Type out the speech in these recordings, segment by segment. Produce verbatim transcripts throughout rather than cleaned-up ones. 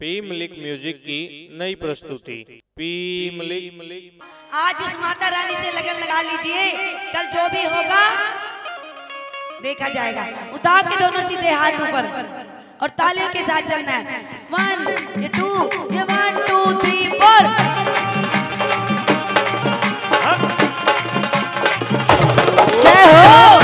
P Malik music की नई प्रस्तुति पी मलिक। आज उस माता रानी से लगन लगा लीजिए, कल जो भी होगा देखा जाएगा। उतार के दोनों सीधे हाथ ऊपर और तालियों के साथ चलना है। वन टू ये वन टू थ्री फोर। जय हो।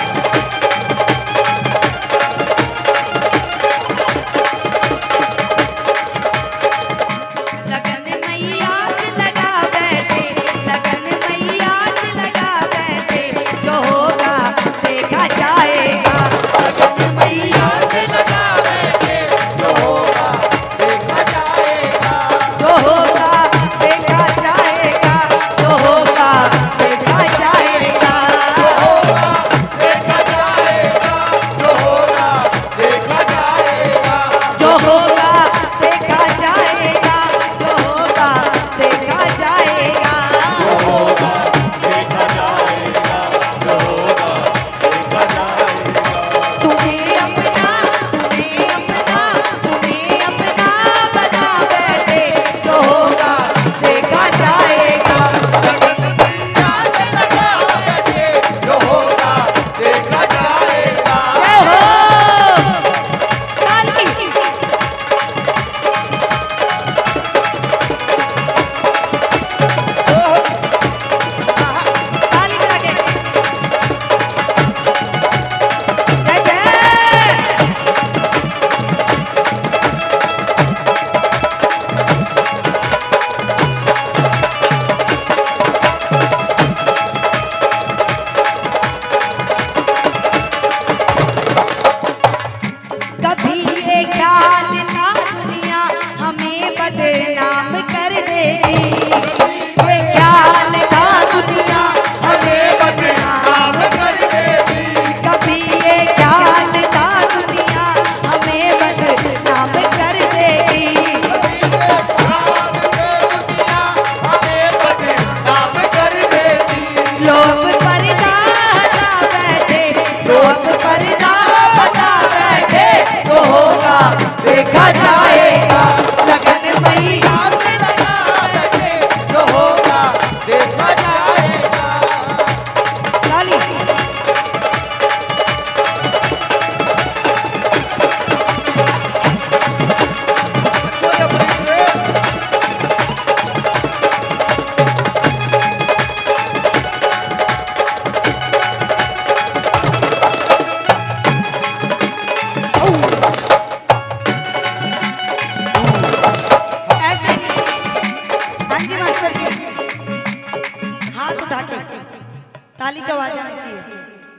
ताली की आवाज आनी चाहिए।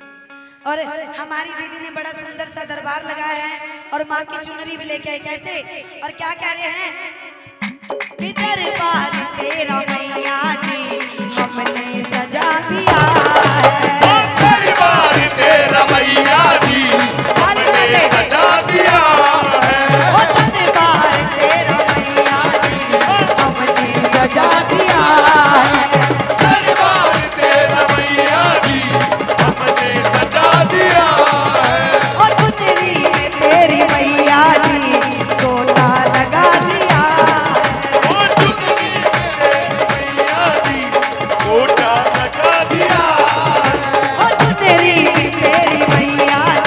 और हमारी दीदी ने बड़ा सुंदर सा दरबार लगाया है और माँ की चुनरी भी लेके आए। कैसे और क्या कह रहे हैं? कि दरबार तेरा मैया जी हमने सजा दिया है। दरबार तेरा मैया जी हमने सजा दिया है। दरबार तेरा मैया जी हमने सजा दिया है। गोटा लगा दिया।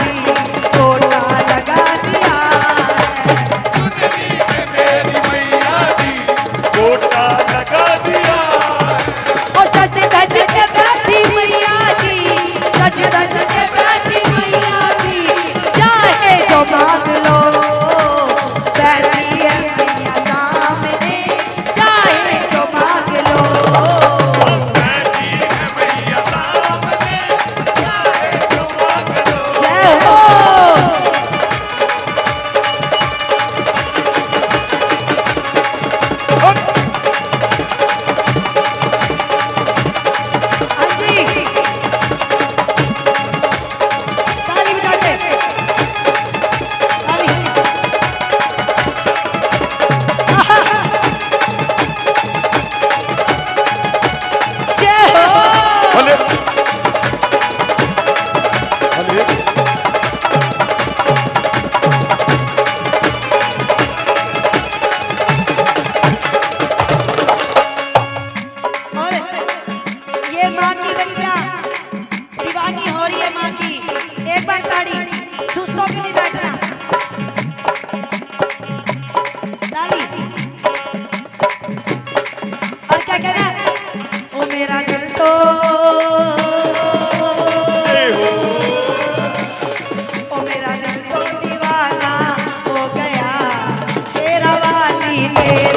रे